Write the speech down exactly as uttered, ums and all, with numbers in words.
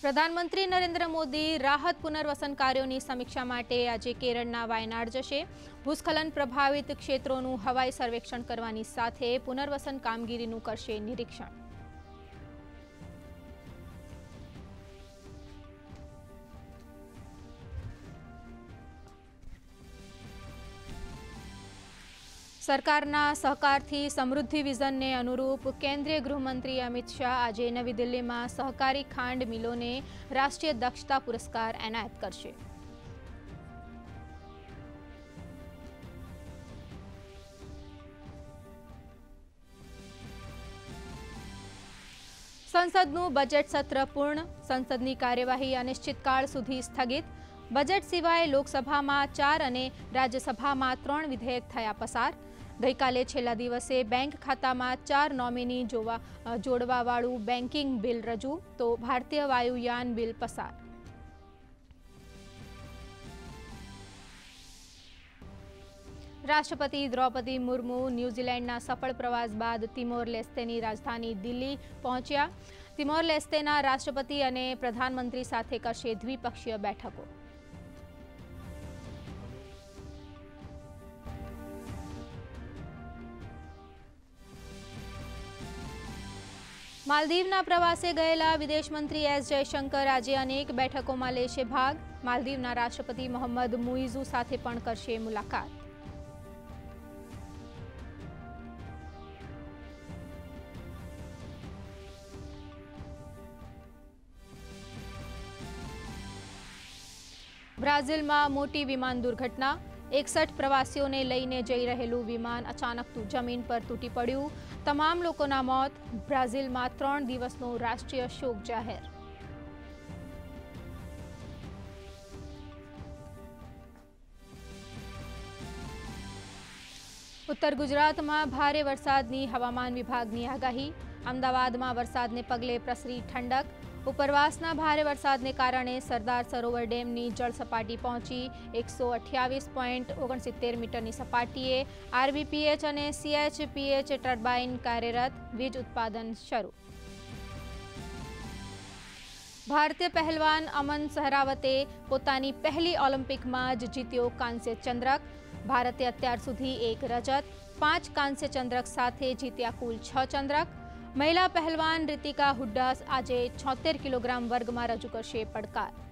પ્રધાનમંત્રી નરેન્દ્ર મોદી રાહત પુનર્વસન કાર્યોની સમીક્ષા માટે આજે કેરળના વાયનાડ જશે। ભૂસ્ખલન પ્રભાવિત ક્ષેત્રોનું હવાઈ સર્વેક્ષણ કરવાની સાથે પુનર્વસન કામગીરીનું કરશે નિરીક્ષણ। सरकारना सहकारथी समृद्धि विजनने अनुरूप केंद्रीय गृहमंत्री अमित शाह आज नवी दिल्ली में सहकारी खांड मिलों ने राष्ट्रीय दक्षता पुरस्कार एनायत करशे। संसदનું बजेट सत्र पूर्ण, संसदनी कार्यवाही अनिश्चितकाल सुधी स्थगित। बजेट सिवाय लोकसभा में चार और राज्यसभा में त्रण विधेयक थया पसार। गईकाले छेल्ला दिवसे बैंक खाता में चार नॉमिनी जोवा जोड़वावाळु बैंकिंग बिल रजू तो भारतीय वायुयान बिल पसार। राष्ट्रपति द्रौपदी मुर्मू न्यूजीलैंडना सफल प्रवास बाद तिमोर लेस्तेनी राजधानी दिल्ली पहुंच्या। तिमोर लेस्तेना राष्ट्रपति और प्रधानमंत्री साथे करशे द्विपक्षीय बैठकों। मालदीवना प्रवासे गयेला विदेश मंत्री एस जयशंकर आज अनेक बैठकों में लेशे भाग। मालदीवना राष्ट्रपति मोहम्मद मुइजू साथे पण करशे मुलाकात। ब्राजील में मोटी विमान दुर्घटना। एकसठ प्रवासीओं ने लईने जई रहेलू विमान अचानक तू जमीन पर तूटी पड्यु। तमाम लोकोना मौत। ब्राजील में त्रण दिवसनो राष्ट्रीय शोक जाहेर। उत्तर गुजरात में भारे वरसादनी हवामान विभागनी आगाही। अमदावाद में वरसादने पगले प्रसरी ठंडक। उपरवासना भारे वरसादने कारणे सरदार सरोवर डेमनी जल सपाटी पहुंची एक सौ अठावीस पॉइंट ओगणसित्तेर मीटरनी सपाटीए। आरबीपीएच और सीएचपीएच टर्बाइन कार्यरत। वीज उत्पादन शुरू। भारतीय पहलवान अमन सहरावते पोतानी पहली ओलंपिक में ज जीत्यो कांस्य चंद्रक। भारते अत्यार सुधी एक रजत, पांच कांस्य चंद्रक साथे जीत्या कुल छ चंद्रक। महिला पहलवान रितिका हुड्डा आज छोतेर किलोग्राम वर्ग में रजू करशे પડકાર।